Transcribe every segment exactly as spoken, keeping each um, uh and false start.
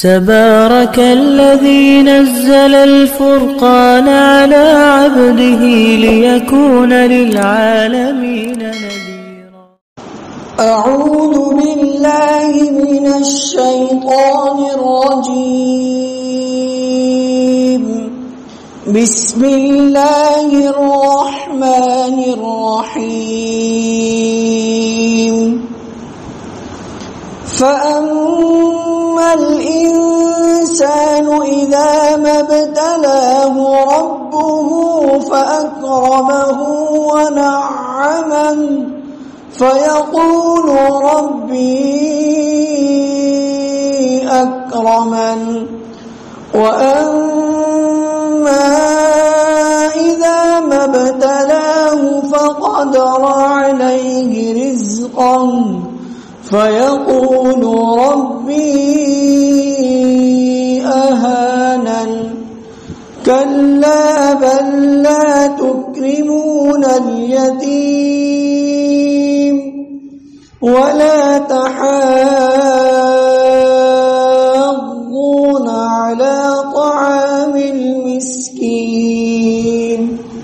تبارك الذي نزل الفرقان على عبده ليكون للعالمين نذيرا. أعوذ بالله من الشيطان الرجيم. بسم الله الرحمن الرحيم. فأما الإنسان إذا ما ابتلاه ربه فأكرمه ونعمه فيقول ربي أكرمن. وأما إذا ما ابتلاه فقدر عليه رزقه فيقول ربي أهانن. كلا بل لا تكرمون اليتيم ولا تحاضون على طعام المسكين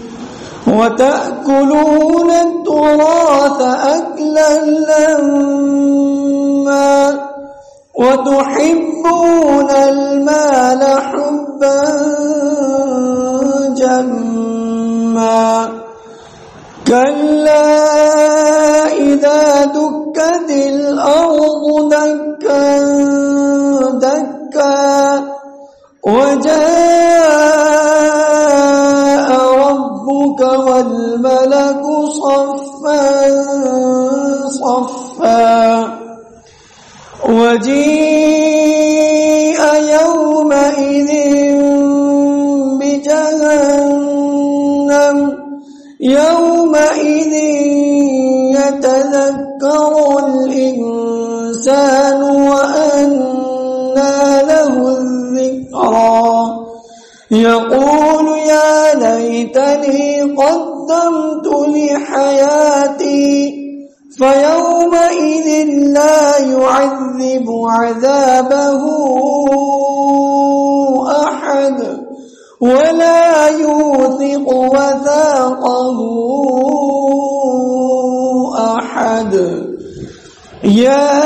وتأكلون التراث أكلا لما وتحبون المال حبا جما. كلا إذا دكت الأرض دكا دكا وجاء ربك والملك صفا صفا وجيء يومئذ بجهنم يومئذ يتذكر الإنسان وأنى له الذكرى يقول يا ليتني قدمت لحياتي فيومئذ لا يعذب عذابه أحد ولا يوثق وثاقه أحد. يا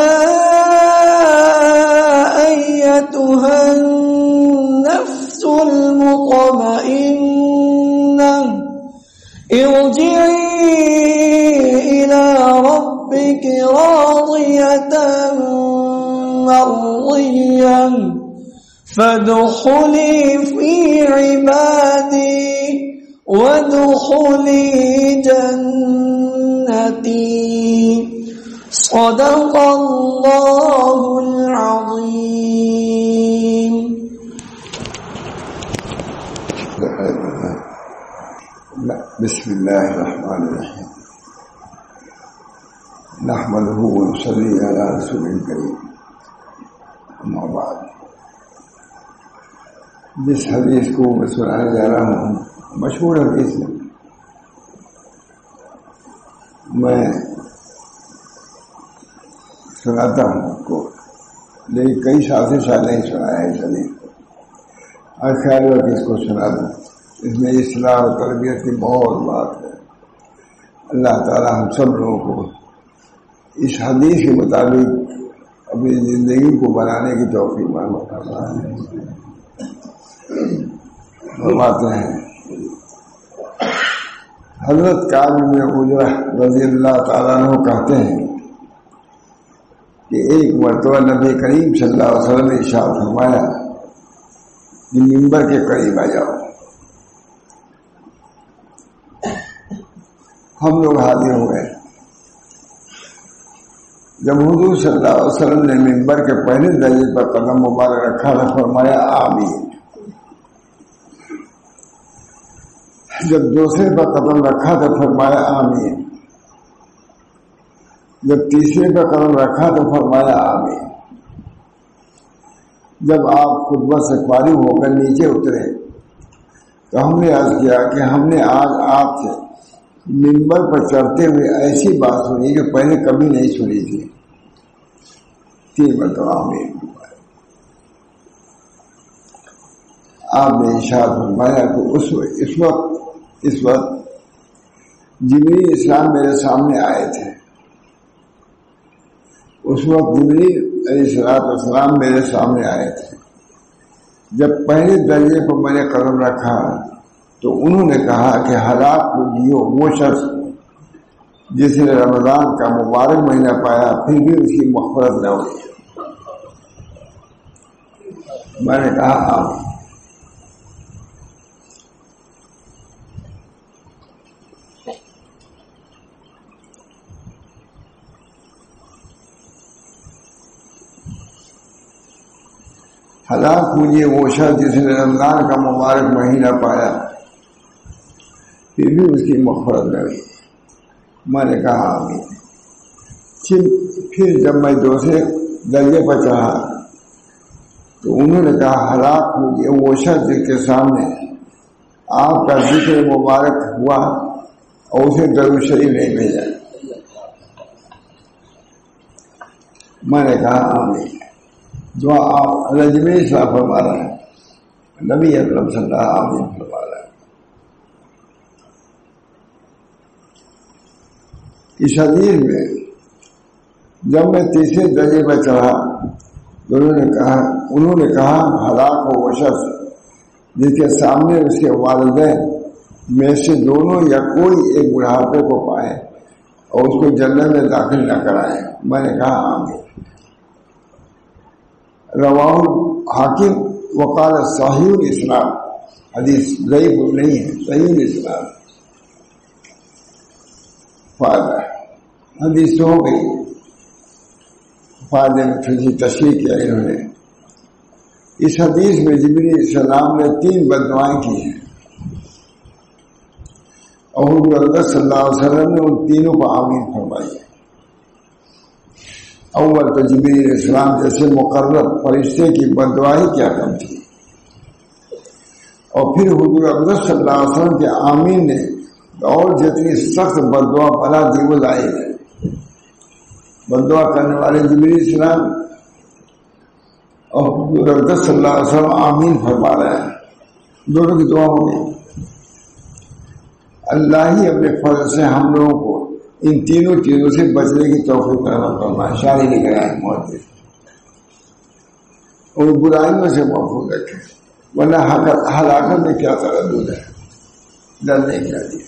أيتها النفس المطمئنة ارجعي إلى ربك راضية مرضية فادخلي في عبادي وادخلي جنتي. صدق الله العظيم. بسم الله الرحمن الرحيم. نحمده ونصلي على رسول الكريم. اما بعد. جس حدیث کو میں سنانے جا رہا ہوں مشہور حدیث ہے. میں سناتا ہوں آپ کو لیکن کئی سال سے شاید نہیں سنایا ہے اس حدیث کو. آج خیال ہوا کہ اس کو سنا دوں. اس میں اصلاح و تربیت کی بہت بات ہے. اللہ تعالی ہم سب لوگوں کو اس حدیث کے مطابق اپنی زندگی کو بنانے کی توفیق فرمائے. فرماتے ہیں حضرت کعب بن عجرہ رضی اللہ تعالیٰ عنہ کہتے ہیں کہ ایک مرتبہ نبی کریم صلی اللہ علیہ وسلم نے ارشاد فرمایا کہ منبر کے قریب آ جاؤ. ہم لوگ حاضر ہو گئے. جب حضور صلی اللہ علیہ وسلم نے منبر کے پہلے درجے پر قدم مبارک رکھا تو فرمایا آمین. جب دوسرے پر قدم رکھا تو فرمایا آمین. جب تیسرے پر قدم رکھا تو فرمایا آمین. جب آپ خطبہ سے فارغ ہو کر نیچے اترے تو ہم نے عرض کیا کہ ہم نے آج آپ سے منبر پر چڑھتے ہوئے ایسی بات سنی کہ پہلے کبھی نہیں سنی تھی. تین مرتبہ آمین. آپ نے ارشاد فرمایا کہ اس اس وقت اس وقت جبریل اسلام میرے سامنے آئے تھے. اس وقت جبریل علیہ السلام میرے سامنے آئے تھے. جب پہلے درجے پر میں نے قدم رکھا تو انہوں نے کہا کہ ہلاک ہو جیو وہ شخص جس نے رمضان کا مبارک مہینہ پایا پھر بھی اس کی مغفرت نہ ہوئی. میں نے کہا آمین. ہلاک مجھے وہ شخص جس نے رمضان کا مبارک مہینہ پایا پھر بھی اس کی مغفرت نہ ہوئی. میں نے کہا آمین. پھر جب میں دوسرے درجے پر چڑھا تو انہوں نے کہا ہلاک مجھے وہ شخص جس کے سامنے آپ کا ذکر مبارک ہوا اور اسے درود شریف نہیں بھیجا. میں نے کہا آمین. دعا آپ جبریل صاحب فرما رہا ہے, نبی اکرم صلی اللہ علیہ وسلم فرما رہا ہے. اس حدیث میں جب میں تیسرے درجے پر چڑھا تو انہوں نے کہا انہوں نے کہا ہلاک ہو وہ شخص جس کے سامنے اس کے والدین میں سے دونوں یا کوئی ایک بڑھاپے کو پائے اور اس کو جنت میں داخل نہ کرائے. میں نے کہا آمین. رواہ حاکم وقال صحیح الاسلام, حدیث ضعیف نہیں ہے, صحیح الاسلام. فائدہ حدیث تو ہو گئی. فائدے میں تھوڑی تشریح کیا انہوں نے. اس حدیث میں جبریل علیہ السلام نے تین بددعائیں کی ہیں اور حضور اکرم صلی اللہ علیہ وسلم نے ان تینوں کو آمین فرمائی ہے. اول تو جبریل علیہ السلام جیسے مقرب فرشتے کی بددعائی کیا کم تھی, اور پھر حضور اکرم صلی اللہ علیہ وسلم کے آمین نے اور جتنی سخت بددعا بنا دی وہ لائی ہے. بددعا کرنے والے جبریل علیہ السلام اور حضور اکرم صلی اللہ علیہ وسلم آمین فرما رہے ہیں, دونوں کی دعا ہو گئی. اللہ ہی اپنے فضل سے ہم لوگوں کو ان تینوں چیزوں سے بچنے کی توفیق عطا فرمائے. شاعری لکھ رہا ہے محدث, اور برائیوں سے محفوظ رکھے, ورنہ ہلاکت میں کیا تردد ہے, ڈرنے کی حدیث.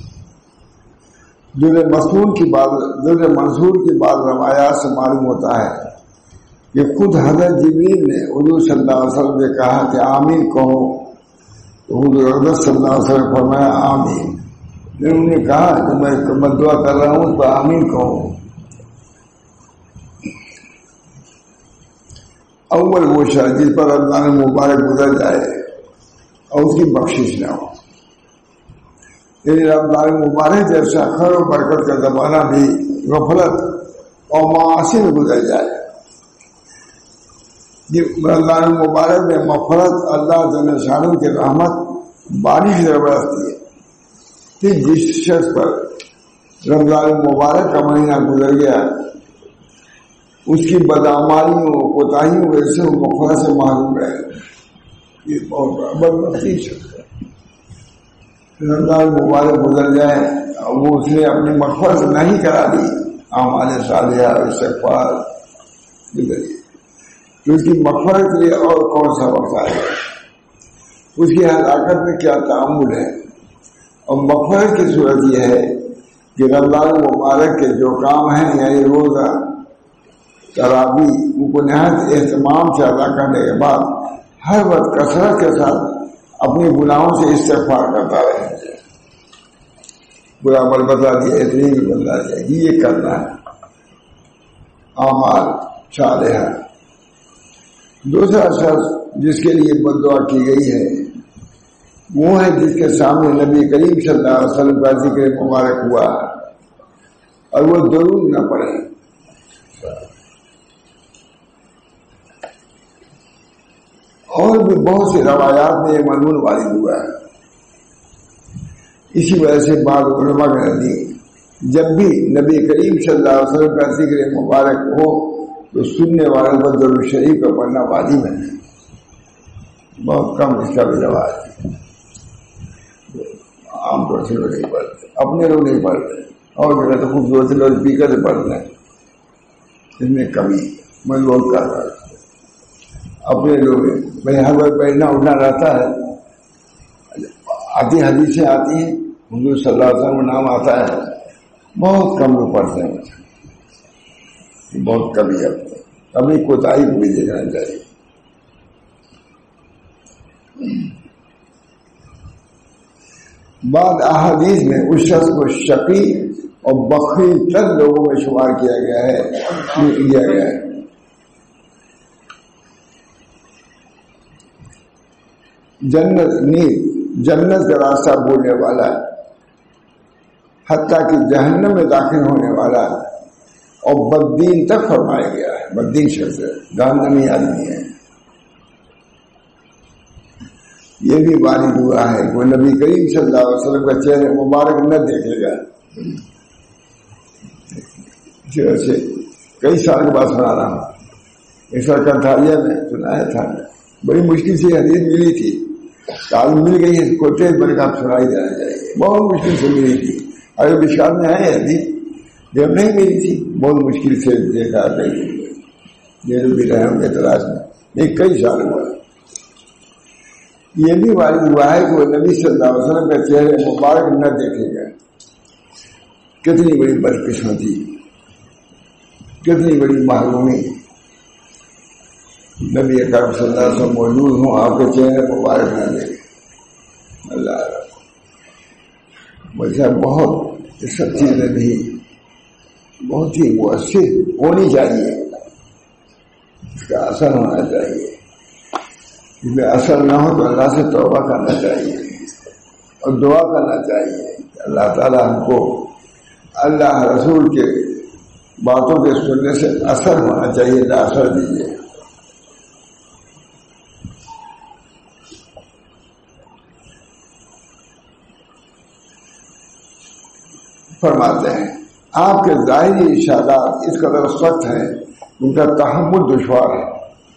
در مسنون کی بات در منصور کی بات روایات سے معلوم ہوتا ہے کہ خود حضرت جبریل نے حضور صلی اللہ علیہ وسلم سے کہا کہ آمین کہو, تو حضور اکرم صلی اللہ علیہ وسلم فرمایا آمین. انہوں نے کہا کہ میں دعا کر رہا ہوں تو آمین کہو. اول وہ شخص جس پر رمضان مبارک گزر جائے اور اس کی بخشش نہ ہو. یعنی رمضان مبارک جیسا خیر و برکت کا زمانہ بھی غفلت اور معاصی میں گزر جائے. رمضان مبارک میں مغفرت اللہ جل شانہ کی رحمت بارش سے برستی ہے کہ جس شخص پر رمضان مبارک کا مہینہ گزر گیا اس کی بدعمالیوں کوتاہیوں وجہ سے وہ مغفرت سے محروم رہے. یہ بہت بدبختی شخص ہے. رمضان مبارک گزر جائے وہ اس نے اپنی مغفرت نہیں کرا دی اعمال صالحہ استغفار کے ذریعے, تو اس کی مغفرت کے لیے اور کون سا وقت آئے گا؟ اس کی ہلاکت میں کیا تعامل ہے؟ اور مغفرت کی صورت یہ ہے کہ رمضان مبارک کے جو کام ہیں یعنی روزہ تراوی ان کو نہایت اہتمام سے ادا کرنے کے بعد ہر وقت کثرت کے ساتھ اپنی گناہوں سے استغفار کرتا رہے. برا عمل بدلا دیا اتنی بھی بدلا دیا یہ کرنا ہے اعمال صالحہ. دوسرا شخص جس کے لیے بددعا کی گئی ہے وہ ہے جس کے سامنے نبی کریم صلی اللہ علیہ وسلم کا ذکر مبارک ہوا اور وہ درود نہ پڑے. اور بھی بہت سی روایات میں یہ مضمون وارد ہوا ہے. اسی وجہ سے بعض علماء کے نزدیک جب بھی نبی کریم صلی اللہ علیہ وسلم کا ذکر مبارک ہو تو سننے والوں کو درود شریف کا پڑھنا واجب ہے. بہت کم اس کا بھی رواج ہے، عام طور سے لوگ نہیں پڑھتے، اپنے لوگ نہیں پڑھتے، اور جگہ تو خوبصورت لوگ اسپیکر سے پڑھتے ہیں، اس میں کمی میں لوگ کر رہا ہوں اپنے لوگ بھائی ہر وقت بیٹھنا اٹھنا رہتا ہے، آتی حدیثیں آتی ہیں، حضور صلی اللہ علیہ وسلم کا نام آتا ہے، بہت کم لوگ پڑھتے ہیں، بہت کمی ہے، کمی کوتاہی کو بھی دیکھنا چاہیے۔ بعض احادیث میں اس شخص کو شقی اور بخیل چند لوگوں میں شمار کیا گیا ہے کیا گیا ہے جنت نیز جنت کا راستہ بولنے والا، حتیٰ کہ جہنم میں داخل ہونے والا اور بددین تک فرمایا گیا ہے۔ بددین شخص جہنمی آدمی ہے، یہ بھی وارد ہوا ہے وہ نبی کریم صلی اللہ علیہ وسلم کا چہرہ مبارک نہ دیکھے گا۔ جیسے کئی سال کے بعد سنا رہا ہوں، اس وقت کنٹھاریہ میں سنایا تھا، بڑی مشکل سے حدیث ملی تھی، آج مل گئی ہے، کوئی تیز بڑھ کر سنائی دینا چاہیے، بہت مشکل سے ملی تھی، اگر بشار میں آئے حدیث جب نہیں ملی تھی، بہت مشکل سے دیکھا گئی، یہ بھی رہے ہوں گے تلاش میں، یہ کئی سال ہوا۔ یہ بھی وارد ہوا ہے کہ وہ نبی صلی اللہ علیہ وسلم کا چہرے مبارک نہ دیکھے گا۔ کتنی بڑی بدقسمتی، کتنی بڑی محرومی، نبی اکرم صلی اللہ علیہ وسلم موجود ہوں، آپ کے چہرے مبارک نہ دیکھیں۔ اللہ ویسا بہت یہ سب چیزیں نہیں، بہت ہی مؤثر ہونی چاہیے، اس کا اثر ہونا چاہیے، اس میں اثر نہ ہو تو اللہ سے توبہ کرنا چاہیے اور دعا کرنا چاہیے کہ اللہ تعالیٰ ہم کو اللہ رسول کے باتوں کے سننے سے اثر ہونا چاہیے، نہ اثر دیجیے۔ فرماتے ہیں آپ کے ظاہری ارشادات اس قدر سخت ہیں ان کا تحمل دشوار ہے،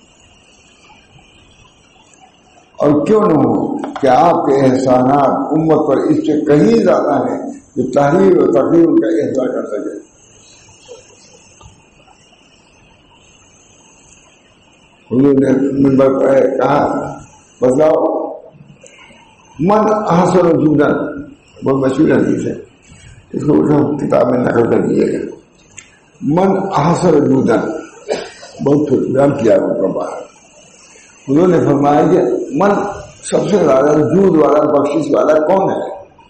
اور کیوں نہ ہو کہ آپ کے احسانات امت پر اس سے کہیں زیادہ ہیں جو تحریر و تقریر ان کا احسان کر سکے۔ حضور نے منبر پر کہا بتاؤ من احسن جودا، بہت مشہور حدیث ہے، اس کو کتاب میں نقل کر دیے گا، من احسن جودا، بہت بیان کیا ان کا باہر۔ انہوں نے فرمایا کہ من سب سے زیادہ جود والا بخشش والا کون ہے؟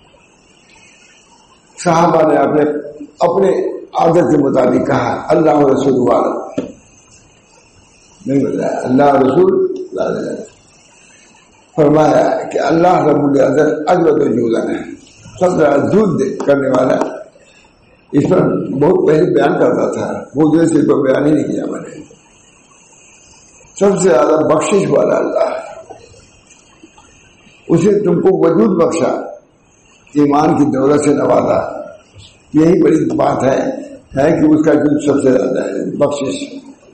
صحابہ نے اپنے اپنے عادت کے مطابق کہا اللہ رسول والا، نہیں بتایا اللہ رسول، فرمایا کہ اللہ رب العزت اجود جودن ہے، سب سے زیادہ جود کرنے والا۔ اس پر بہت پہلے بیان کرتا تھا، وہ جو سے کوئی بیان ہی نہیں کیا میں نے، سب سے زیادہ بخشش والا اللہ ہے، اسے تم کو وجود بخشا، ایمان کی دولت سے نوازا، یہی بڑی بات ہے ہے کہ اس کا جود سب سے زیادہ ہے، بخشش۔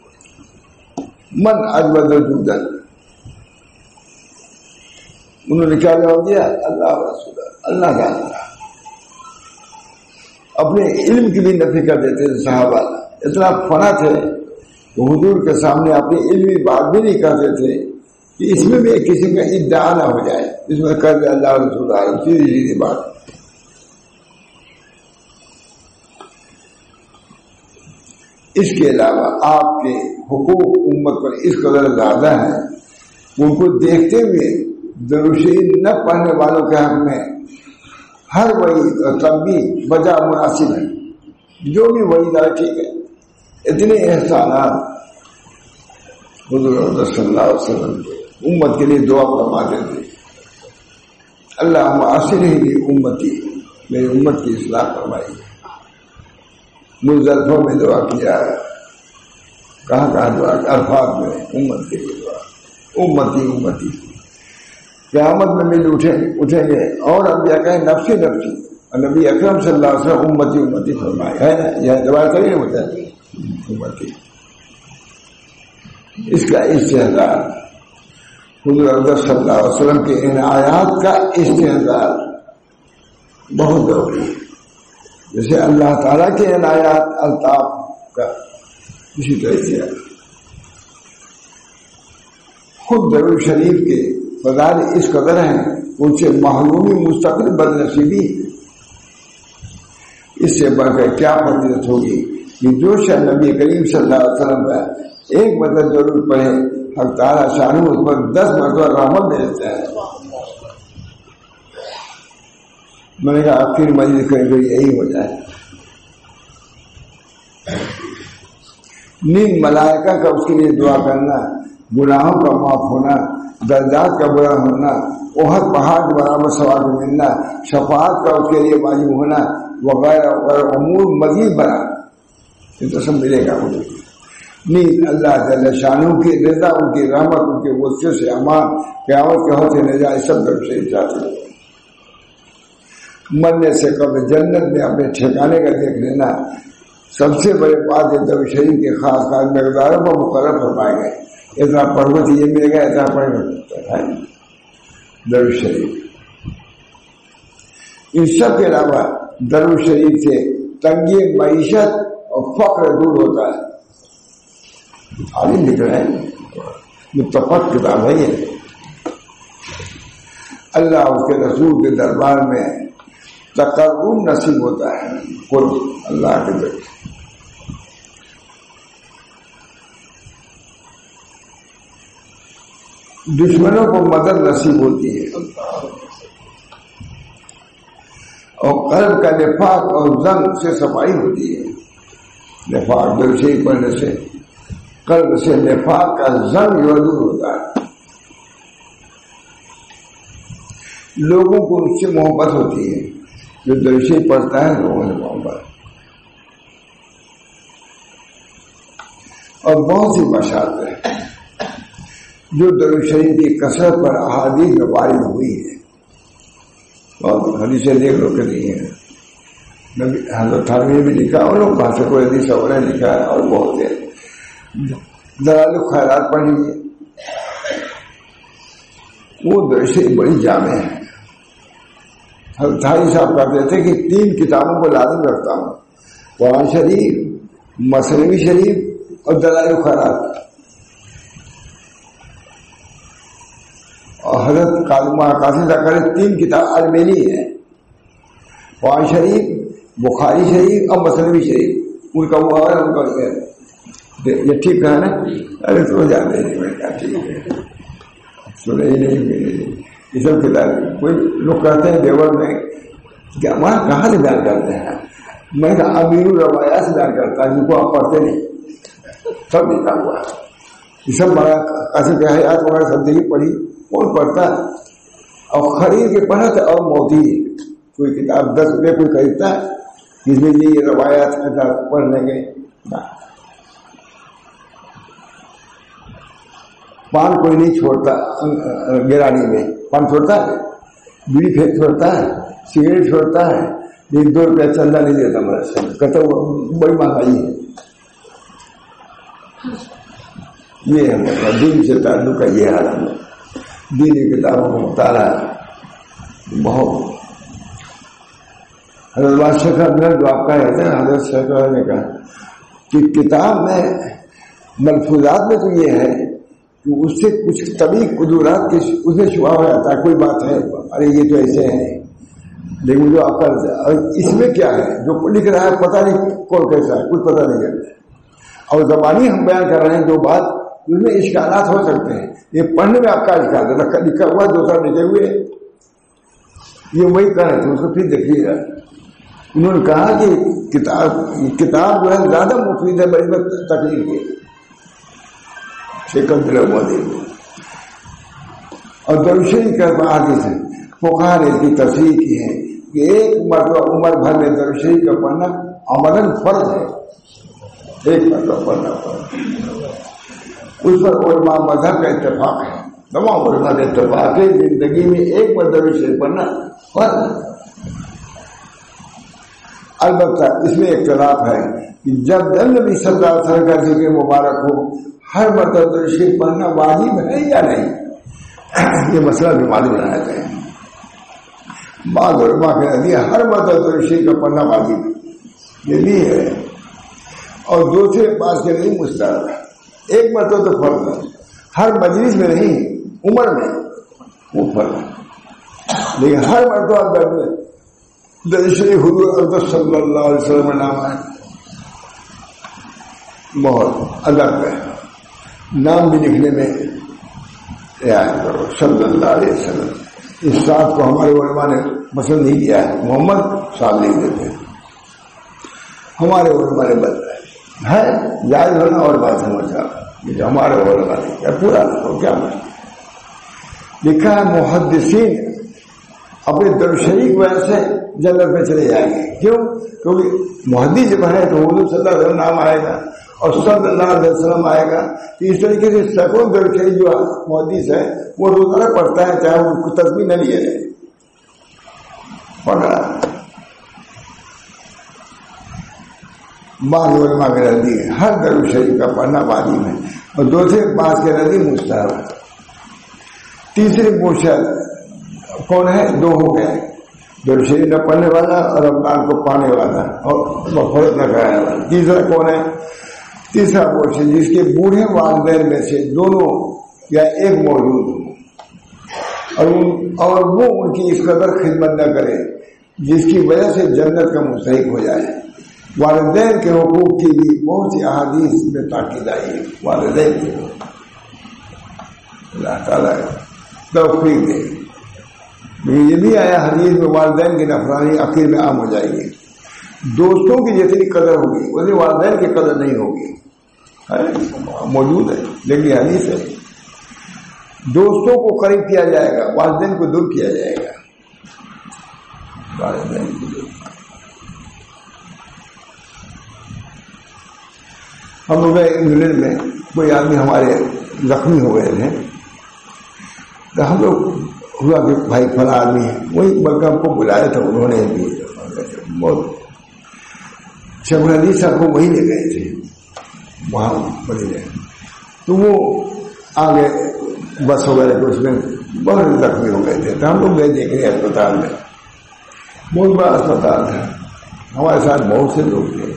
من اجود جودن، انہوں نے کیا جواب دیا؟ اللہ رسول اللہ جانتا۔ اپنے علم کی بھی نفی کر دیتے تھے صحابہ، اتنا فنا تھے کہ حضور کے سامنے اپنی علمی بات بھی نہیں کرتے تھے کہ اس میں بھی ایک قسم کا ادعا نہ ہو جائے، اس میں کر دے اللہ رسول آئے، سیدھی سیدھی بات۔ اس کے علاوہ آپ کے حقوق امت پر اس قدر زیادہ ہیں، ان کو دیکھتے ہوئے درشید نہ پڑھنے والوں کے حق میں ہر وعید اور تنبیہ بجا مناسب ہے، جو بھی وعید آئے ٹھیک ہے۔ اتنے احسانات حضور صلی اللہ علیہ وسلم امت کے لیے دعا فرماتے تھے، اللہ اصلح لی امتی، میری امت کی اصلاح فرمائی۔ مزدلفہ میں دعا کیا، کہاں کہاں دعا، عرفات میں امت کے لیے دعا، امتی امتی۔ قیامت میں مل اٹھیں اٹھیں گے اور انبیاء کہیں نفسی نفسی، اور نبی اکرم صلی اللہ علیہ وسلم امتی امتی فرمائے، ہے نا؟ یہ دعا صحیح ہوتا ہے امتی۔ اس کا استحضار حضور اقدس صلی اللہ علیہ وسلم کے ان آیات کا استحضار بہت ضروری ہے. جیسے اللہ تعالیٰ کے ان آیات الطاف کا اسی طرح کیا. خود درود شریف کے فضائل اس قدر ہیں ان سے محرومی مستقل بد نصیبی. اس سے بڑھ کر کیا فضیلت ہوگی کہ جو شخص نبی کریم صلی اللہ علیہ وسلم کا ایک مرتبہ ضرور پڑھے حق تعالیٰ شان اس پر دس مرتبہ رحمت بھیجتا ہے. میں نے کہا آخر مجلس کرے تو یہی ہو جائے. نیم ملائکہ کا اس کے لیے دعا کرنا، گناہوں کا معاف ہونا، درجات کا بڑا ہونا، احد پہاڑ برابر ثواب ملنا، شفاعت کا اس کے لیے واجب ہونا وغیرہ وغیرہ امور مزید بنا، یہ تو سب ملے گا مجھے. نیز اللہ جل شانہ کی رضا، ان کی رحمت، ان کے غصے سے امان، قیامت کے ہوتے نجات، سب طرف سے چاہتے ہیں. مرنے سے قبل جنت میں اپنے ٹھکانے کا دیکھ لینا. سب سے بڑے بات ہے درود شریف کے خاص خاص مقداروں پر مقرر فرمائے گئے. اتنا پڑھو تو یہ ملے گا، اتنا پڑھے گا درود شریف. ان سب کے علاوہ درود شریف سے تنگی معیشت اور فقر دور ہوتا ہے. عالم لکھ رہے ہیں، متفق کتاب ہے یہ. اللہ اس کے رسول کے دربار میں تقرب نصیب ہوتا ہے. قرب اللہ کے ذریعے. دشمنوں کو مدد نصیب ہوتی ہے اور قلب کا نفاق اور زنگ سے صفائی ہوتی ہے. نفاق درود شریف پڑھنے سے قلب سے نفاق کا زنگ دور ہوتا ہے. لوگوں کو اس سے محبت ہوتی ہے. جو درود شریف پڑھتا ہے لوگوں سے محبت. اور بہت سی بشارت ہے جو درود شریف کی کثرت پر احادیث میں وارد ہوئی ہے. بہت حدیثیں دیکھ لو کہ نہیں ہے. حضرت تھانوی بھی لکھا اور لوگ کہاں سے کوئی حدیث اور لکھا ہے اور بہت ہے. دلائل الخیرات پڑھ لیجیے. وہ درود شریف بڑی جامع ہے. حضرت تھانوی صاحب کہتے تھے کہ تین کتابوں کو لازم رکھتا ہوں: قرآن شریف، مثنوی شریف اور دلائل الخیرات. اور حضرت قاسم زکریا تین کتاب ارمینی ہے: قرآن شریف، بخاری شریف اور مثنوی شریف. ان کا وہ ہے، ان کا یہ ٹھیک ہے نا؟ ارے تو جاتے ہیں میں کیا ٹھیک ہے سنے ہی نہیں. یہ سب کتاب کوئی لوگ کہتے ہیں دیور میں کہ ہمارا کہاں سے بیان کرتے ہیں. میں کہا امیر الروایات سے بیان کرتا ہے جن کو آپ پڑھتے نہیں. سب لکھا ہوا ہے. یہ سب بڑا قاسم کے حیات وغیرہ سب دیکھی پڑھی. کون پڑھتا ہے؟ اور خرید کے پڑھا تھا. اور موتی کوئی کتاب دس روپئے کوئی خریدتا ہے جس میں یہ روایات پڑھنے گئے. پان کوئی نہیں چھوڑتا گرانی میں. پان چھوڑتا ہے، بیڑی پھینک چھوڑتا ہے، سگریٹ چھوڑتا ہے. ایک دو روپیہ چندہ نہیں دیتا مدرسے میں. کہتا وہ بڑی مہنگائی ہے. یہ ہے مطلب دین سے تعلق کا یہ حال ہے. دینی کتابوں کو مطالعہ بہت. حضرت شیخر نے جو آپ کا کہتے ہیں، حضرت شیخر نے کہا کہ کتاب میں ملفوظات میں تو یہ ہے کہ اس سے کچھ طبی قدورات کی اس میں شبہ ہو جاتا ہے. کوئی بات ہے ارے یہ تو ایسے ہے، لیکن جو آپ کا اس میں کیا ہے جو لکھ رہا ہے پتہ نہیں کون کیسا ہے، کچھ پتہ نہیں کرتا. اور زبانی ہم بیان کر رہے ہیں جو بات اس میں اشکالات ہو سکتے ہیں. یہ پڑھنے میں آپ کا اشکال ہے لکھا ہوا دوسرا لکھے ہوئے یہ وہی کہہ رہے تھے. اس کو پھر دیکھیے گا. انہوں نے کہا کہ کتاب کتاب جو ہے زیادہ مفید ہے بڑی بڑی تکلیف کی شکل مودی. اور درود شریف کا حدیث ہے فقہا نے اس کی تفسیر کی ہے کہ ایک مرتبہ عمر بھر میں درود شریف کا پڑھنا عملاً فرض ہے. ایک مرتبہ پڑھنا فرض. اس پر علماء مذہب کا اتفاق ہے. تمام علماء کا اتفاق ہے زندگی میں ایک مرتبہ درود شریف پڑھنا فرض ہے. البتہ اس میں اختلاف ہے کہ جب نبی صلی اللہ علیہ وسلم کا ذکر مبارک ہو ہر مرتبہ درود شریف پڑھنا واجب ہے یا نہیں. یہ مسئلہ بھی معلوم بنایا گیا ہے. بعض علماء کے نزدیک ہر مدد اور شیخ کا پڑھنا واجب یہ بھی ہے، اور دوسرے بات کے نہیں مستحب ہے. ایک مرتبہ تو فرض ہے، ہر مجلس میں نہیں، عمر میں وہ فرض ہے، لیکن ہر مرتبہ درود شریف حضور اقدس صلی اللہ علیہ وسلم کا نام ہے، بہت ادب ہے. نام بھی لکھنے میں رعایت کرو صلی اللہ علیہ وسلم. اس ساتھ کو ہمارے علماء نے پسند نہیں کیا ہے، محمد صاحب نہیں دیتے، ہمارے علماء نے بدلا ہے. جائز ہونا اور بات سمجھا، ہمارے علماء نے کیا پورا نہ کیا لکھا ہے. محدثین اپنے درود شریف کی وجہ سے جنت میں چلے جائیں گے. کیوں؟ کیونکہ محدث جب ہے تو حضور صلی اللہ علیہ وسلم نام آئے گا اور صلی اللہ علیہ وسلم آئے گا. تو اس طریقے سے سیکڑوں درود شریف جو محدث ہے وہ روزانہ پڑھتا ہے، چاہے وہ کو تسبیح نہ لیے جائے پڑھ رہا ہے. بعض علماء کے نزدیک ہر درود شریف کا پڑھنا واجب ہے، اور دوسرے بعض کے نزدیک مستحب ہے. تیسری پوچھل کون ہے؟ دو ہو گئے، درود شریف نہ پڑھنے والا اور رمضان کو پانے والا اور مغفرت نہ کرانے والا. تیسرا کون ہے؟ تیسرا پوچھل جس کے بوڑھے والدین میں سے دونوں یا ایک موجود ہو اور ان اور وہ ان کی اس قدر خدمت نہ کرے جس کی وجہ سے جنت کا مستحق ہو جائے. والدین کے حقوق کی بھی بہت سی احادیث میں تاکید آئی ہے. والدین کے اللہ تعالیٰ توفیق دے. لیکن یہ بھی آیا حدیث میں والدین کی نفرانی آخر میں عام ہو جائے گی. دوستوں کی جتنی قدر ہوگی اتنی والدین کی قدر نہیں ہوگی. موجود ہے لیکن حدیث ہے. دوستوں کو قریب کیا جائے گا، والدین کو دور کیا جائے گا. والدین کو دور. ہم لوگ انگلینڈ میں کوئی آدمی ہمارے زخمی ہو گئے تھے، تو ہم لوگ ہوا کہ بھائی فلاں آدمی ہے، وہی بلکہ ہم کو بلایا تھا انہوں نے بھی بہت شبردی صاحب کو وہی لے گئے تھے وہاں بڑے گئے. تو وہ آگے بس وغیرہ اس میں بہت زخمی ہو گئے تھے. تو ہم لوگ گئے دیکھ رہے اسپتال میں، بہت بڑا اسپتال تھا، ہمارے ساتھ بہت سے لوگ تھے.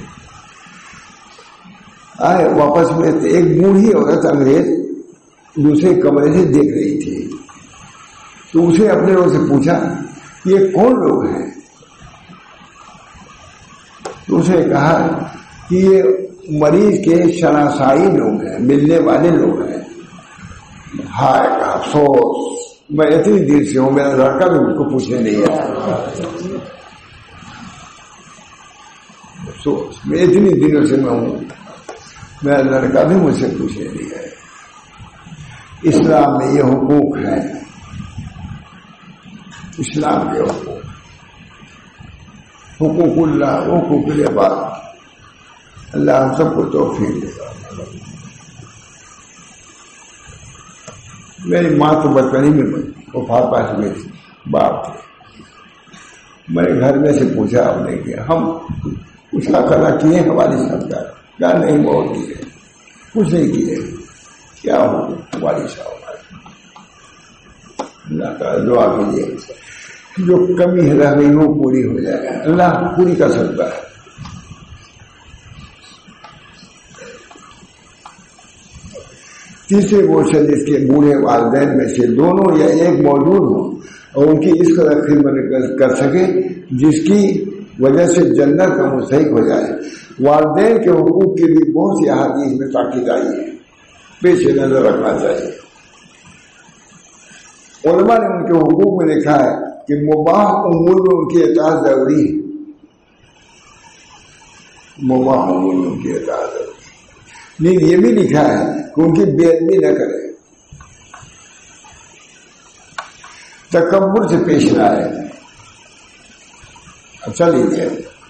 آئے واپس میں ایک بوڑھی عورت انگریز دوسرے کمرے سے دیکھ رہی تھی. تو اسے اپنے لوگوں سے پوچھا یہ کون لوگ ہیں؟ تو اسے کہا کہ یہ مریض کے شناسائی لوگ ہیں، ملنے والے لوگ ہیں. ہائے کا افسوس، میں اتنی دیر سے ہوں، میرا لڑکا بھی مجھ کو پوچھنے نہیں آیا. افسوس، میں اتنی دنوں سے میں ہوں، میرا لڑکا بھی مجھ سے پوچھنے نہیں آیا. اسلام میں یہ حقوق ہے، اسلام کے حقوق، حقوق اللہ، حقوق العباد. اللہ ہم سب کو توفیق دے. میری ماں تو بچپن ہی میں وفات پا چکے تھے، باپ تھے. میں نے گھر میں سے پوچھا آپ نے کہ ہم کچھ نہ کرنا کیے ہماری سرکار کیا نہیں بہت کیے، کچھ نہیں کیے، کیا ہو ہماری صاحب. اللہ تعالیٰ دعا کیجیے جو کمی ہے رہ گئی وہ پوری ہو جائے گا، اللہ پوری کر سکتا ہے. تیسرے وہ شخص جس کے بوڑھے والدین میں سے دونوں یا ایک موجود ہوں اور ان کی اس قدر خدمت کر سکے جس کی وجہ سے جنت کا مستحق ہو جائے. والدین کے حقوق کی بھی بہت سی احادیث میں تاکید آئی ہے، پیش نظر رکھنا چاہیے. علماء نے ان کے حقوق میں لکھا ہے کہ مباح امور میں ان کی اطاعت ضروری ہے. مباح امور میں ان کی اطاعت ضروری ہے. لیکن یہ بھی لکھا ہے کہ ان کی بے ادبی نہ کرے، تکبر سے پیش نہ آئے. اچھا لیجیے،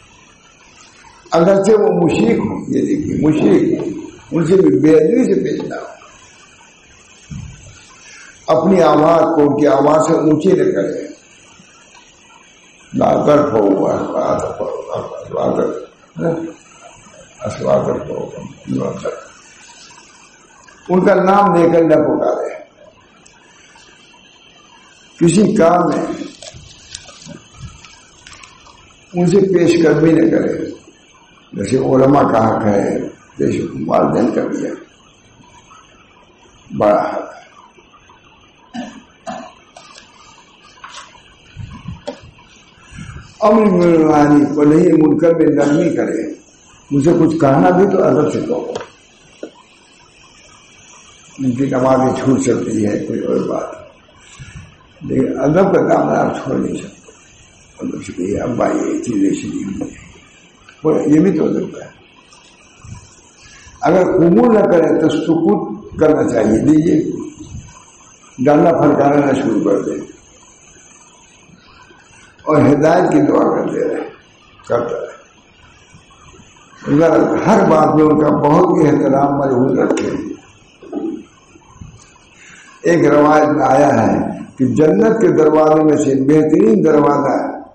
اگرچہ وہ مشرک ہوں، یہ دیکھیے مشرک ہوں، ان سے بھی بے ادبی سے پیش نہ ہو. اپنی آواز کو ان کی آواز سے اونچی نہ کرے. لا ترفعوا اصواتکم، ان کا نام لے کر نہ پکارے. کسی کام میں ان سے پیش قدمی نہ کرے. جیسے علماء کا حق ہے، پیش والدین کا بھی ہے، بڑا حق ہے. امر بالمعروف کو نہیں، منکر میں نرمی کرے. مجھے کچھ کہنا بھی تو ادب سے کہو. ان کی نمازیں چھوٹ سکتی ہے، کوئی اور بات، لیکن ادب کا کام آپ چھوڑ نہیں سکتے. ادب سے کہیے ابا یہ چیزیں شریف نہیں، یہ بھی تو ادب ہے. اگر قبول نہ کرے تو سکوت کرنا چاہیے. دیجیے ڈالنا پھڑکانا نہ شروع کر دیں اور ہدایت کی دعا کرتے رہے، کرتا رہے. ہر بات میں ان کا بہت ہی احترام مجبور رکھے. ایک روایت میں آیا ہے کہ جنت کے دروازے میں سے بہترین دروازہ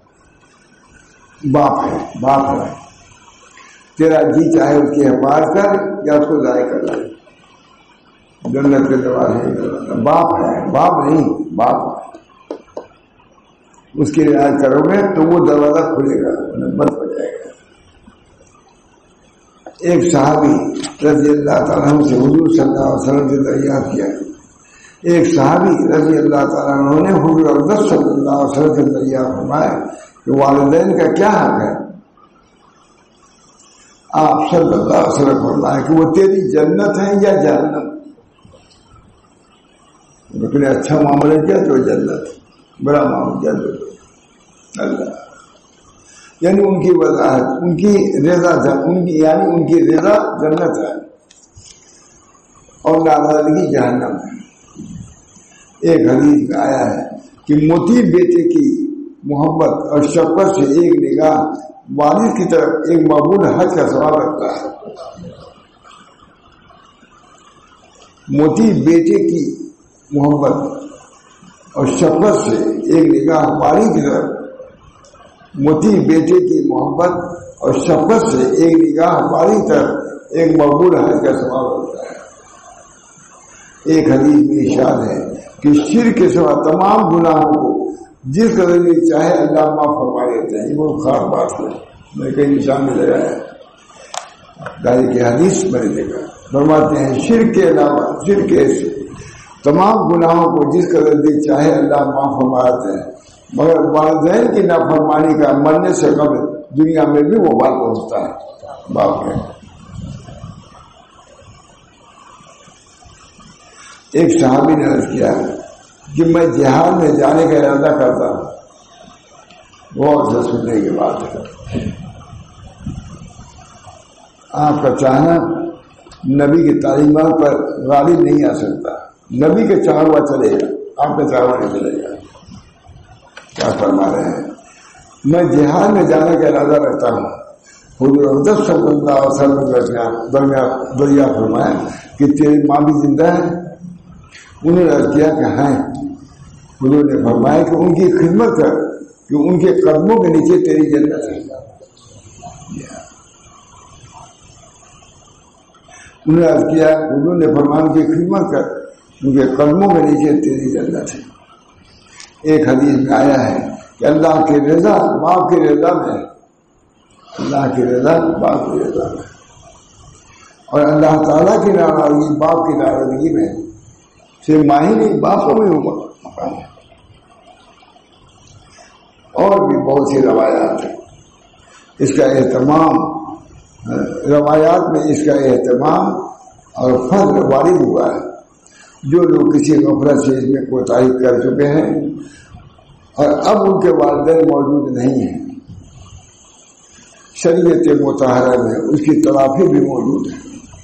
باپ ہے. باپ ہے، تیرا جی چاہے اس کی حفاظت کر یا اس کو ضائع کر لے. جنت کے دروازے باپ ہے، باپ نہیں، باپ ہے. اس کی رعایت کرو گے تو وہ دروازہ کھلے گا، بند ہو جائے گا. ایک صحابی رضی اللہ تعالیٰ عنہ سے حضور صلی اللہ علیہ وسلم سے دریافت کیا. ایک صحابی رضی اللہ تعالیٰ عنہ نے حضور اقدس صلی اللہ علیہ وسلم سے دریافت فرمایا کہ والدین کا کیا حق ہے؟ آپ صلی اللہ علیہ وسلم فرمایا کہ وہ تیری جنت ہے یا جہنم. لیکن اچھا معاملہ کیا تو جنت، بڑا معاملہ کیا تو اللہ. یعنی ان کی وضاحت، ان کی رضا، ان کی یعنی ان کی رضا جنت ہے اور ناراضگی جہنم ہے. ایک حدیث میں آیا ہے کہ موتی بیٹے کی محبت اور شفقت سے ایک نگاہ والد کی طرف ایک مقبول حج کا ثواب رکھتا ہے. موتی بیٹے کی محبت اور شفقت سے ایک نگاہ والد کی طرف موتی بیٹے کی محبت اور شفقت سے ایک نگاہ والد کی طرف ایک مقبول حج کا ثواب ہوتا ہے. ایک حدیث میں ارشاد ہے کہ شرک کے سوا تمام گناہوں کو جس قدر بھی چاہے اللہ معاف فرما دیتے ہیں. یہ بہت خاص بات ہے، میں کئی نشان میں لگایا ہے. داری کی حدیث میں نے دیکھا، فرماتے ہیں شرک کے علاوہ شرک کے تمام گناہوں کو جس قدر بھی چاہے اللہ معاف فرما دیتے ہیں، مگر والدین کی نافرمانی کا مرنے سے قبل دنیا میں بھی وہ بات پہنچتا ہے. باپ ہے. ایک صحابی نے عرض کیا کہ میں جہاد میں جانے کا ارادہ کرتا ہوں. غور سے سننے کے بعد آپ کا چاہنا نبی کی تعلیمات پر غالب نہیں آ سکتا. نبی کا چاہا ہوا چلے گا، آپ کا چاہا ہوا نہیں چلے گا. کیا فرما رہے ہیں؟ میں جہاد میں جانے کا ارادہ رکھتا ہوں. حضور اقدس صلی اللہ علیہ وسلم درمیان دریا فرمایا کہ تیری ماں بھی زندہ ہے؟ انہوں نے عرض کیا کہ ہیں. حضور نے فرمایا کہ ان کی خدمت کر کہ ان کے قدموں کے نیچے تیری جنت ہے. انہوں نے عرض کیا، حضور نے فرمایا ان کی خدمت کر ان کے قدموں کے نیچے تیری جنت ہے. ایک حدیث میں آیا ہے کہ اللہ کی رضا باپ کی رضا میں، اللہ کی رضا باپ کی رضا میں، اور اللہ تعالیٰ کی ناراضگی باپ کی ناراضگی میں. صرف ماں ہی نہیں، باپ کو بھی ہوگا. اور بھی بہت سی روایات ہیں. اس کا اہتمام روایات میں اس کا اہتمام اور فضل وارد ہوا ہے. جو لوگ کسی غفلت سے اس میں کوتاہی کر چکے ہیں اور اب ان کے والدین موجود نہیں ہیں، شریعت مطہرہ میں اس کی تلافی بھی موجود ہے.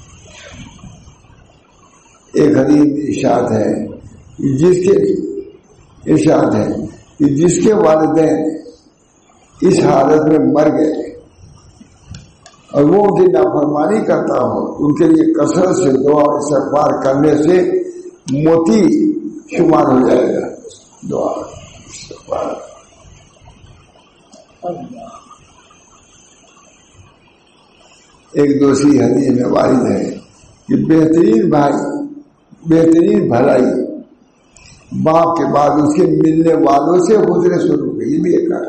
ایک حدیث ارشاد ہے جس کے ارشاد ہے کہ جس کے والدین اس حالت میں مر گئے اور وہ ان کی نافرمانی کرتا ہو، ان کے لیے کثرت سے دعا استغفار کرنے سے موتی شمار ہو جائے گا. دعا استغفار. ایک دوسری حدیث میں وارد ہے کہ بہترین بھائی بہترین بھلائی باپ کے بعد اس کے ملنے والوں سے حجرے شروع ہوئے، یہ بھی ایک ہے،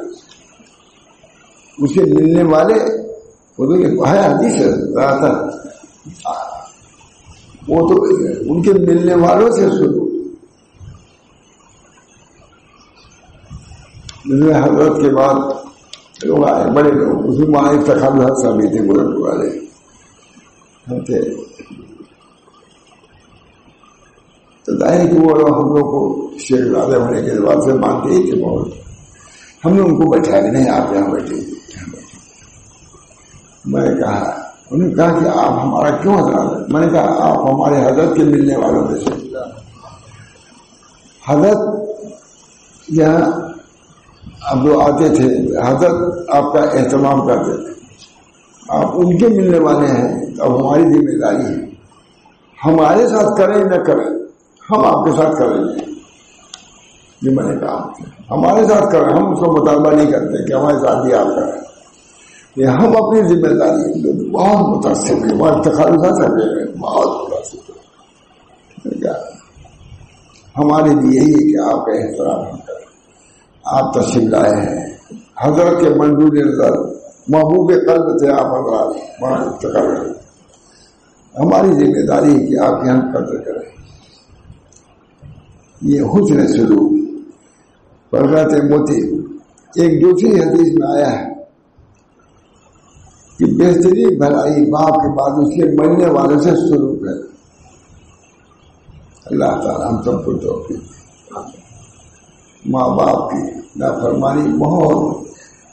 اس کے ملنے والے ہے حدیث ہے، وہ تو ان کے ملنے والوں سے شروع، حضرت کے بعد لوگ آئے بڑے لوگ، اس میں ماں تخلص سبھی تھے بولنے والے ہم تھے، تو ظاہر کہ وہ ہم لوگ کو شیخ زادہ ہونے کے بعد سے مانتے ہی تھے بہت، ہم نے ان کو بیٹھا کہ نہیں آپ یہاں بیٹھے، میں نے کہا، انہوں نے کہا کہ آپ ہمارا کیوں حضرت؟ میں نے کہا آپ ہمارے حضرت کے ملنے والوں میں سے، حضرت یہاں اب جو آتے تھے حضرت آپ کا اہتمام کرتے تھے، آپ ان کے ملنے والے ہیں، اب ہماری ذمہ داری ہے، ہمارے ساتھ کریں نہ کریں ہم آپ کے ساتھ کریں گے، یہ میں نے کہا ہمارے ساتھ کریں، ہم اس کو مطالبہ نہیں کرتے کہ ہمارے ساتھ بھی آپ کریں، یہ ہم اپنی ذمہ داری بہت متاثر ہوئے، بہت تخلص ہے، بہت متاثر کیا ہمارے لیے یہی ہے کہ آپ کا احترام ہم کریں، آپ تشریف لائے ہیں، حضرت کے منظور نظر محبوب قلب تھے آپ، حضرات ہماری ذمہ داری ہے کہ آپ یہاں قدر کریں، یہ حسن سلوک برکات موتی۔ ایک دوسری حدیث میں آیا ہے کہ بہترین بھلائی باپ کے بعد اس کے مرنے والوں سے سلوک ہے، اللہ تعالیٰ ہم سب کو توفیق، ماں باپ کی نافرمانی بہت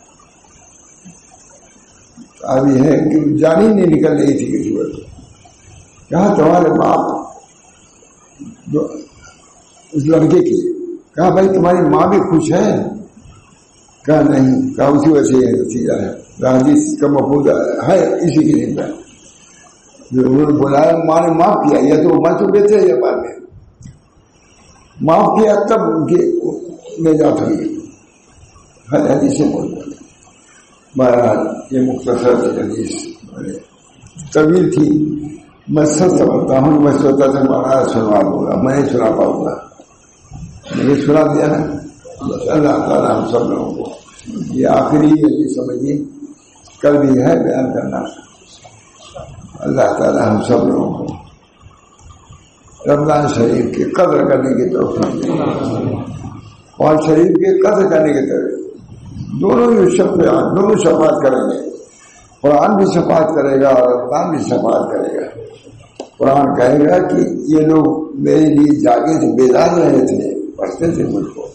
ابھی ہے کہ جان ہی نہیں نکل رہی تھی کسی وقت، کہا تمہارے باپ جو اس لڑکے کی، کہا بھائی تمہاری ماں بھی خوش ہے؟ کہا نہیں، کہا اسی وجہ سے یہ نتیجہ ہے، حدیث کا مفہوم ہے اسی کے لیے، جو انہوں نے بلایا ماں نے معاف کیا، یا تو مر چکے تھے یا بعد میں معاف کیا تب ان کی نجات ہوئی، ہر حدیث سے بول رہے۔ بہرحال یہ مختصر حدیث طویل تھی، میں سب سمجھتا ہوں، میں سوچتا تھا مہاراج سنوا دوں گا، میں نہیں سنا پاؤں گا، میں نے سنا دیا نا، اللہ تعالیٰ ہم سب لوگوں کو یہ آخری یہ سمجھیے کل بھی ہے بیان کرنا، اللہ تعالیٰ ہم سب لوگوں کو رمضان شریف کی قدر کرنے کی توفیق دے، اور شریف کی قدر کرنے کی طرف دونوں ہی شفاعت، دونوں شفاعت کریں گے، قرآن بھی شفاعت کرے گا اور رمضان بھی شفاعت کرے گا۔ قرآن کہے گا کہ یہ لوگ میرے لیے جاگے تھے، بیدار رہے تھے، پڑھتے تھے مجھ کو،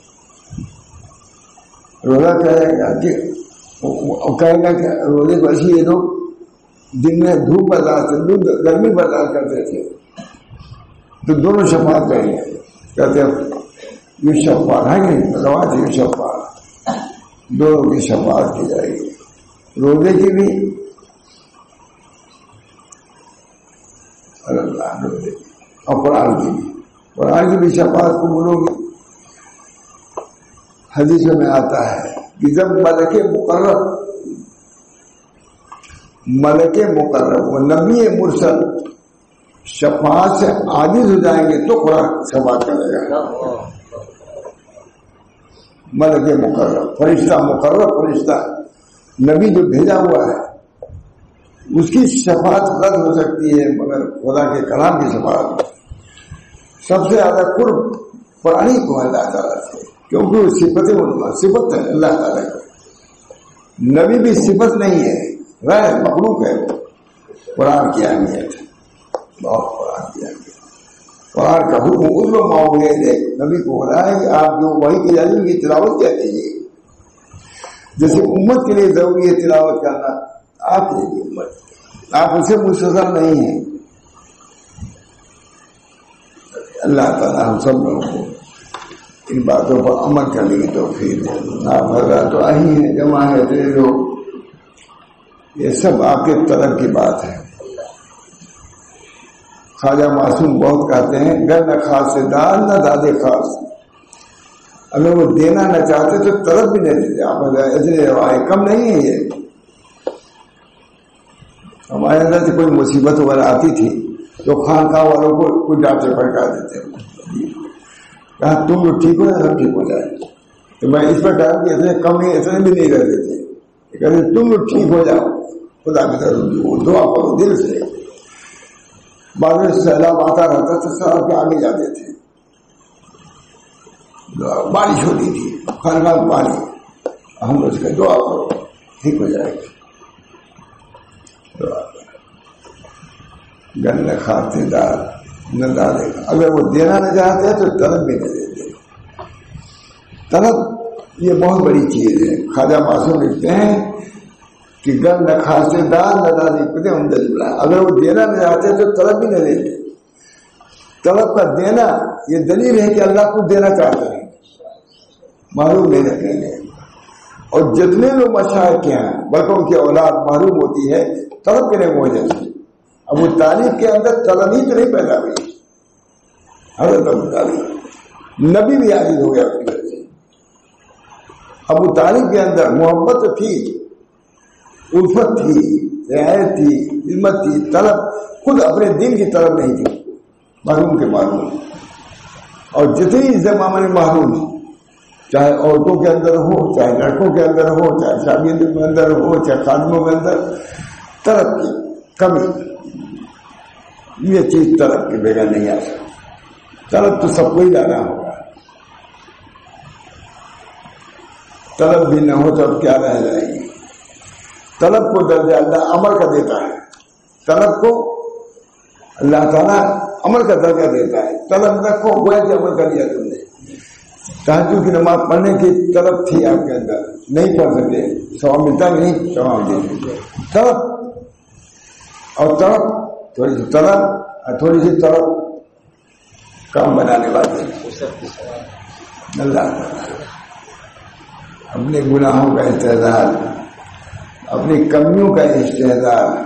روزہ کہے گا کہ کہے گا کہ روزے کو ایسی یہ لوگ دن میں دھوپ برداشت گرمی برداشت کرتے تھے، تو دونوں شفاعت کریں گے، کہتے ہیں یہ شفاعت ہے نہیں روایت، یہ شفاعت دونوں کی شفاعت کی جائے گی، روزے کی بھی اور اللہ روزے کی اور قرآن کی بھی، قرآن کی بھی شفاعت کو بولو گے۔ حدیث میں آتا ہے کہ جب ملک مقرب ملک مقرب و نبی مرسل شفاعت سے عاجز ہو جائیں گے تو قرآن شفاعت کرے گا۔ ملک مقرب فرشتہ، مقرب فرشتہ، نبی جو بھیجا ہوا ہے، اس کی شفاعت رد ہو سکتی ہے مگر خدا کے کلام کی شفاعت سب سے زیادہ قرب قرآن ہی کو اللہ تعالیٰ سے، کیونکہ وہ صفت صفت ہے اللہ تعالیٰ کی، نبی بھی صفت نہیں ہے، غیر مخلوق ہے، قرآن کی اہمیت ہے بہت، قرآن کی اہمیت، قرآن کا حکم اس لوگ مانگ گئے تھے، نبی کو بولا ہے کہ آپ جو وحی کی جاتی ان کی تلاوت کیا کیجیے، جیسے امت کے لیے ضروری ہے تلاوت کرنا، آپ کے لیے امت، آپ اسے مستثر نہیں ہیں۔ اللہ تعالیٰ ہم سب لوگوں کو ان باتوں پر عمل کرنے کی توفیق دے۔ آپ حضرات تو آئی ہیں، جمع ہے اتنے لوگ، یہ سب آپ کے طلب کی بات ہے۔ خواجہ معصوم بہت کہتے ہیں گر نہ خاص سے دار نہ دادے خاص، اگر وہ دینا نہ چاہتے تو طلب بھی نہیں دیتے، آپ ایسے روایت کم نہیں ہے یہ۔ ہمارے اندر سے کوئی مصیبت وغیرہ آتی تھی تو خانقاہ والوں کو کوئی ڈانٹ سے پھٹکا دیتے، کہا تم لوگ ٹھیک ہو جائے سب ٹھیک ہو جائے. تو میں اس پر کہا کہ اتنے کم نہیں اتنے بھی نہیں کرتے تھے, کہتے تم لوگ ٹھیک ہو جاؤ خدا کی طرف دعا کرو دل سے. بعد میں سیلاب آتا رہتا تو سیلاب کے آگے جاتے تھے, بارش ہوتی تھی ہر بار پانی, ہم اس کا دعا کرو ٹھیک ہو جائے گی. دعا گن کھاتے دار نہ ڈالے گا. اگر وہ دینا نہ چاہتے تو طلب بھی نہ دیتے. طلب یہ بہت بڑی چیز ہے. خواجہ معصوم لکھتے ہیں کہ گن نہ کھاتے دار نہ ڈالے کتے عمدہ بلا. اگر وہ دینا نہ چاہتے تو طلب بھی نہ دیتے. طلب کا دینا یہ دلیل ہے کہ اللہ کو دینا چاہتے ہیں, معلوم نہیں رکھیں گے. اور جتنے لوگ مشاہد کے ہیں بلکہ ان کی اولاد معلوم ہوتی ہے طلب کرنے کی وجہ سے. ابو طالب کے اندر طلب ہی تو نہیں پیدا ہوئی. حضرت ابو طالب نبی بھی عاجز ہو گیا اپنی وجہ سے. ابو طالب کے اندر محبت تو تھی, الفت تھی, رعایت تھی, خدمت تھی, طلب خود اپنے دین کی طلب نہیں تھی. معلوم کے معلوم. اور جتنی عزت معاملے معلوم ہے, چاہے عورتوں کے اندر ہو, چاہے لڑکوں کے اندر ہو, چاہے شادیوں کے اندر ہو, چاہے خادموں کے اندر, طلب کی کمی, یہ چیز طلب کے بغیر نہیں آ سکتی. طلب تو سب کو ہی لانا ہوگا. طلب بھی نہ ہو تو اب کیا رہ جائے گی. طلب کو درجہ اللہ عمل کا دیتا ہے. طلب کو اللہ تعالیٰ عمل کا درجہ دیتا ہے. طلب نہ کو گویا کہ عمل کر لیا تم نے. تہجد کی نماز پڑھنے کی طلب تھی آپ کے اندر, نہیں پڑھ سکے, ثواب ملتا نہیں, ثواب دے. طلب اور طلب تھوڑی سی طلب اور تھوڑی سی طلب کام بنانے والے اللہ. اپنے گناہوں کا استحضار, اپنی کمیوں کا استحضار,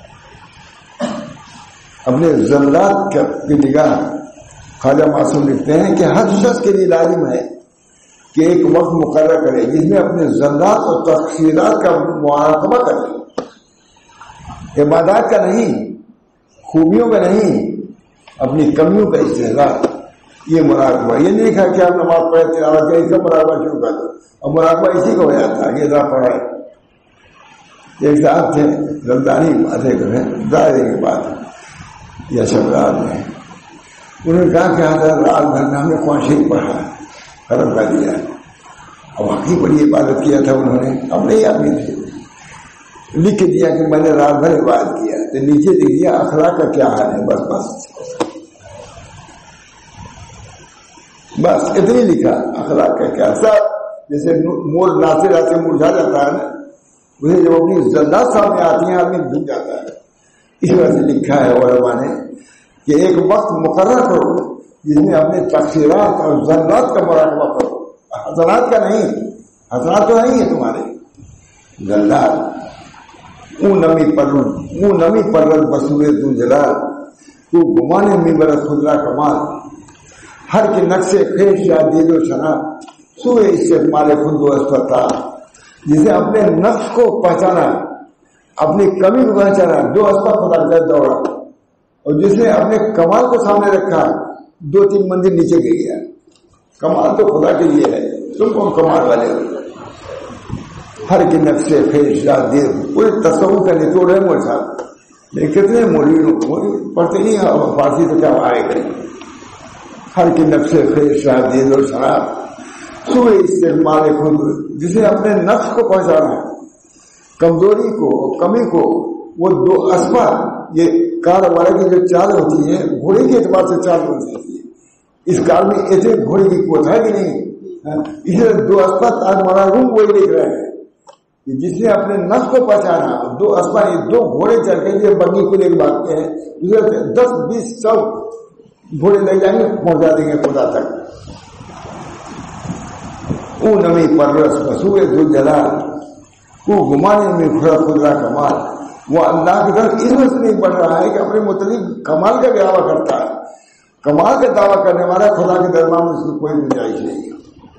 اپنے ذلات کی نگاہ. خواجہ معصوم لکھتے ہیں کہ ہر شخص کے لیے لازم ہے کہ ایک وقت مقرر کرے جس میں اپنے ذلات اور تقصیرات کا مراقبہ کرے. عبادات کا نہیں, خوبیوں کا نہیں, اپنی کمیوں کا استحضار. یہ مراقبہ. یہ نہیں کہا کہ آپ نماز پڑھے تلاوت کرے, اس کا مراقبہ شروع کر دو. اور مراقبہ اسی کو ہو جاتا ہے. یہ ذرا پڑھا ایک صاحب تھے رمضانی باتیں کریں دائرے کی بات یا شبرات میں, انہوں نے کہا کہ حضرت رات بھر میں ہم نے قرآن شریف پڑھا, ختم کر دیا. اور واقعی بڑی عبادت کیا تھا انہوں نے. اپنے ہی آدمی تھے, لکھ دیا کہ میں نے رات بھر عبادت کیا. تو نیچے لکھ دیا اخلاق کا کیا حال ہے. بس بس بس اتنی لکھا اخلاق کا کیا. سب جیسے مور لاتے لاتے مرجھا جاتا ہے نا, اسے جب اپنی ذلات سامنے آتی ہیں آدمی ڈوب جاتا ہے. اس وجہ سے لکھا ہے علماء نے کہ ایک وقت مقرر کرو جس میں اپنے تقصیرات اور ذلات کا مراقبہ کرو. حسنات کا نہیں, حسنات تو نہیں ہے تمہارے, ذلات. اون نمی پر اون نمی پر بسورے تو جلال تو گمانے میں برس خدرا کمال. ہر کے نقشے خیش یا دل و شنا سوئے استعمال خود و اسپتال. جسے اپنے نفس کو پہچانا, اپنی کمی کو پہچانا, دو اسپا خدا کا دوڑا. اور جس نے اپنے کمال کو سامنے رکھا دو تین منزل نیچے گر گیا. کمال تو خدا کے لیے ہے, تم کون کمال والے ہو. ہر کی نفس خیش یا دیر پورے تصور کا نچوڑ ہے مول صاحب. لیکن کتنے مولوی پڑھتے نہیں فارسی تو کیا آئے گئے. ہر کی نفس خیش یا دیر اور شراب سوئے استعمال خود, جسے اپنے نفس کو پہنچانا, کمزوری کو, کمی کو. وہ دو اسبا, یہ کار والے کی جو چال ہوتی ہے گھوڑے کے اعتبار سے چال ہوتی ہے. اس کار میں ایسے گھوڑے کی قوت ہے کہ نہیں. اسے دو اسبا تاج مارا روم وہی دیکھ رہے ہیں جس نے اپنے نفس کو پہچانا. دو اسبا, یہ دو گھوڑے چل کے یہ بگی کو لے کے بھاگتے ہیں, دس بیس سو گھوڑے لے جائیں گے, پہنچا دیں گے خدا تک. او نمی پررس بسوئے دو جلال کو گمانے میں خدا خدرا کمال. وہ اللہ کی طرف اس وجہ سے نہیں بڑھ رہا ہے کہ اپنے متعلق کمال کا دعویٰ کرتا ہے. کمال کا دعویٰ کرنے والا خدا کے دربار میں اس کی کوئی گنجائش نہیں ہے.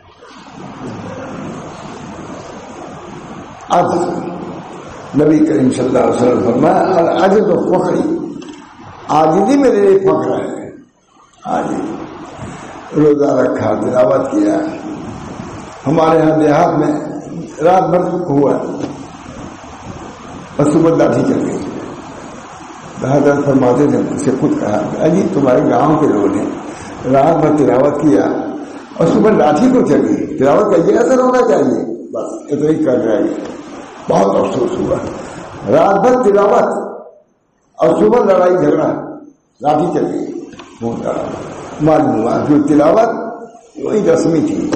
اب نبی کریم صلی اللہ علیہ وسلم فرمایا العجز و فخری, عاجزی میرے لیے فخر ہے. عاجزی روزہ رکھا، تلاوت کیا. ہمارے یہاں دیہات میں رات بھر ہوا اور صبح لاٹھی چل گئی. حضرت فرماتے تھے، مجھ سے خود کہا اجی تمہارے گاؤں کے لوگوں نے رات بھر تلاوت کیا اور صبح لاٹھی کو چل گئی. تلاوت کا یہ اثر ہونا چاہیے، بس اتنا ہی کر رہا ہے. بہت افسوس ہوا، رات بھر تلاوت اور صبح لڑائی جھگڑا، لاٹھی چل گئی. معلوم ہوا جو تلاوت وہی رسمی تھی.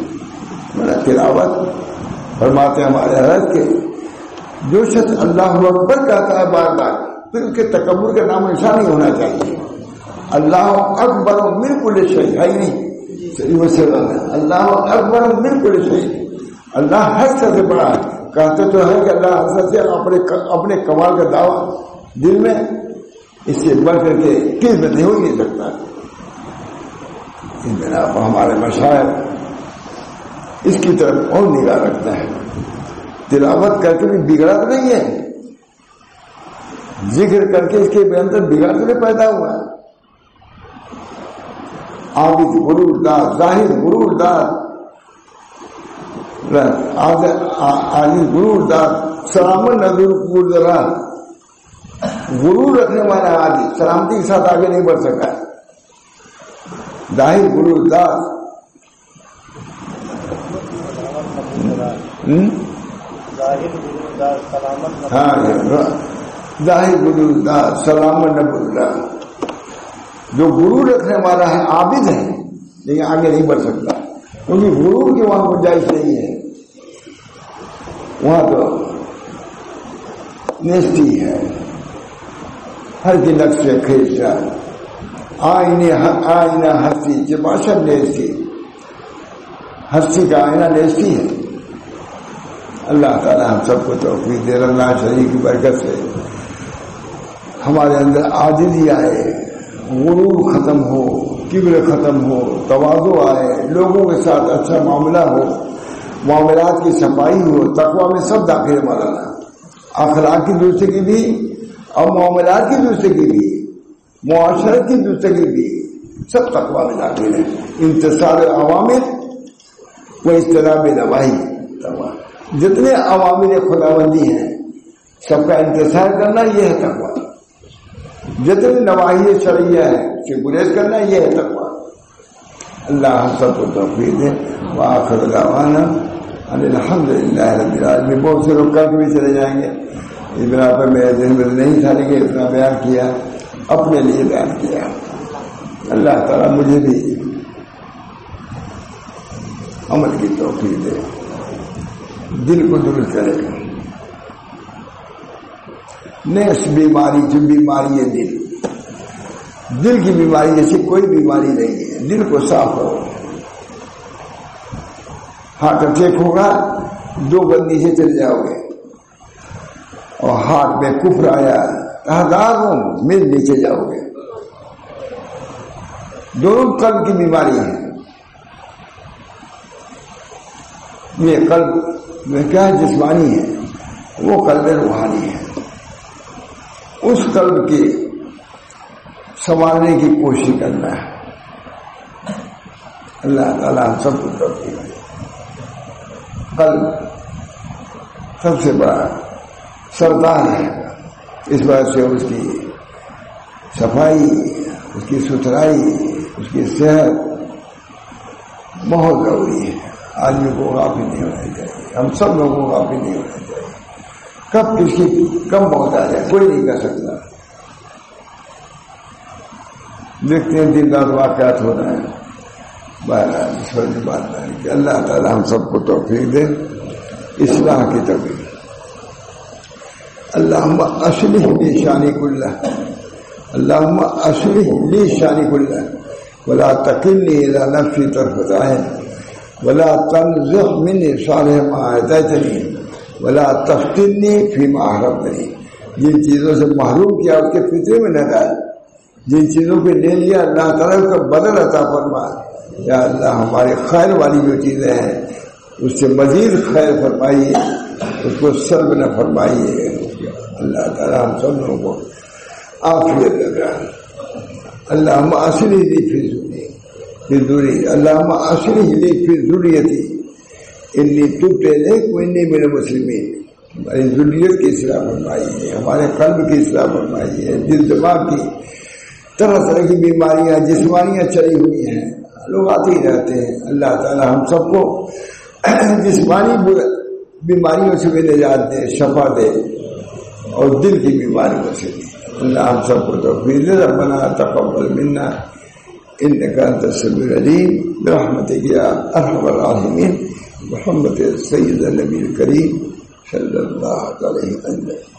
تلاوت فرماتے ہمارے حضرت کے جو شخص اللہ اکبر کہتا ہے بار بار، پھر اس کے تکبر کا نام نشان نہیں ہونا چاہیے. اللہ اکبر من کل شیء ہے نہیں، اللہ اکبر من کل شیء. اللہ ہر شے سے بڑا ہے. کہتے تو ہے کہ اللہ ہر سے اپنے اپنے کمال کا دعویٰ دل میں، اس سے بڑھ کر کے کس میں نہیں ہو نہیں سکتا. اس بنا پر ہمارے مشاعر اس کی طرف اور نگاہ رکھتا ہے. تلاوت کر کے بھی بگڑا تو نہیں ہے، ذکر کر کے اس کے اندر بگاڑ تو نہیں پیدا ہوا. عابد غرور دار، ظاہر غرور دار، عاجز غرور دار، سلامت نظر غرور غرور رکھنے والا عاجز سلامتی کے ساتھ آگے نہیں بڑھ سکا. ظاہر غرور دار، ہاں ظاہر غرور دار سلامت نہ بولنا. جو غرور رکھنے والا ہے عابد ہے لیکن آگے نہیں بڑھ سکتا، کیونکہ غرور کی وہاں گنجائش نہیں ہے. وہاں تو نیستی ہے، ہر کی نقش کھیچا آئینے آئینہ ہستی چپاشن نیستی. ہستی کا آئینہ نیستی ہے. اللہ تعالیٰ ہم سب کو توفیق دے. اللہ شریف کی برکت سے ہمارے اندر عاجزی آئے، غرور ختم ہو، کبر ختم ہو، تواضع آئے، لوگوں کے ساتھ اچھا معاملہ ہو، معاملات کی صفائی ہو. تقویٰ میں سب داخل ہے مولانا، اخلاق کی درستگی بھی اور معاملات کی درستگی بھی، معاشرت کی درستگی بھی، سب تقویٰ میں داخل ہے. انتصار عوامل و اجتناب نواہی. جتنے عوامل خداوندی ہیں سب کا انتصار کرنا یہ ہے تقویٰ. جتنے نواحی شرعیہ ہے اسے گریز کرنا یہ ہے تقویٰ. اللہ ہم سب کو توفیق دے. وآخر دعوانا ان الحمدللہ رب العالمین. بہت سے لوگ کل بھی چلے جائیں گے، اس بنا پر میرے ذہن میں نہیں تھا لیکن اتنا بیان کیا، اپنے لیے بیان کیا. اللہ تعالیٰ مجھے بھی عمل کی توفیق دے، دل کو درست کرے. نیس بیماری جو بیماری ہے دل، دل کی بیماری جیسی کوئی بیماری نہیں ہے. دل کو صاف کرو. ہارٹ اٹیک ہوگا دو بندی سے چل جاؤ گے، اور ہاتھ میں کفر آیا ہزاروں میل نیچے جاؤ گے. دونوں قلب کی بیماری ہے. یہ قلب میں کیا جسمانی ہے، وہ قلب روحانی ہے. اس قلب کی سنوارنے کی کوشش کرنا ہے. اللہ تعالیٰ ہم سب کو توفیق دے. قلب سب سے بڑا سردار ہے، اس وجہ سے اس کی صفائی، اس کی ستھرائی، اس کی صحت بہت ضروری ہے. آدمی کو غافل نہیں ہونا چاہیے. ہم سب لوگوں کو غافل نہیں ہونا چاہیے. کب کسی کم موت آ جائے کوئی نہیں کر سکتا. دیکھتے ہیں دن رات واقعات ہو رہے ہیں. بہرحال اس وقت بات نہیں کہ اللہ تعالیٰ ہم سب کو توفیق دے اصلاح کی توفیق. اللہم اصلح لی شانی کلہ، اللہم اصلح لی شانی کلہ ولا تکلنی الی نفسی طرفۃ عین ولا تنزع منی صالح ما اعطیتنی ولا تفتنی فیما احرمتنی. جن چیزوں سے محروم کیا اس کے فطرے میں نہ ڈال، جن چیزوں پہ لے لیا اللہ تعالیٰ کا بدل عطا فرما. یا اللہ ہمارے خیر والی جو چیزیں ہیں اس سے مزید خیر فرمائیے، اس کو سلب نہ فرمائیے. اللہ تعالیٰ ہم سب لوگوں کو عافیت لگا. اللہ ہم اصلی دی فی سنی فی ذریتی اللہم اصلح لی فی ذریتی انی تبت الیک وانی من المسلمین. ہماری ذریت کی اصلاح فرمائیے، ہمارے قلب کی اصلاح فرمائیے، دل دماغ کی طرح طرح کی بیماریاں جسمانیاں چلی ہوئی ہیں، لوگ آتے ہی رہتے ہیں. اللہ تعالی ہم سب کو جسمانی بیماریوں سے بھی نجات دے، شفا دے، اور دل کی بیماریوں سے بھی. اللہ ہم سب کو توفیق دے. ربنا تقبل منا انک انت السمیع العلیم برحمتک یا ارحم الراحمین. محمد سید النبی الکریم صلی اللہ علیہ وسلم.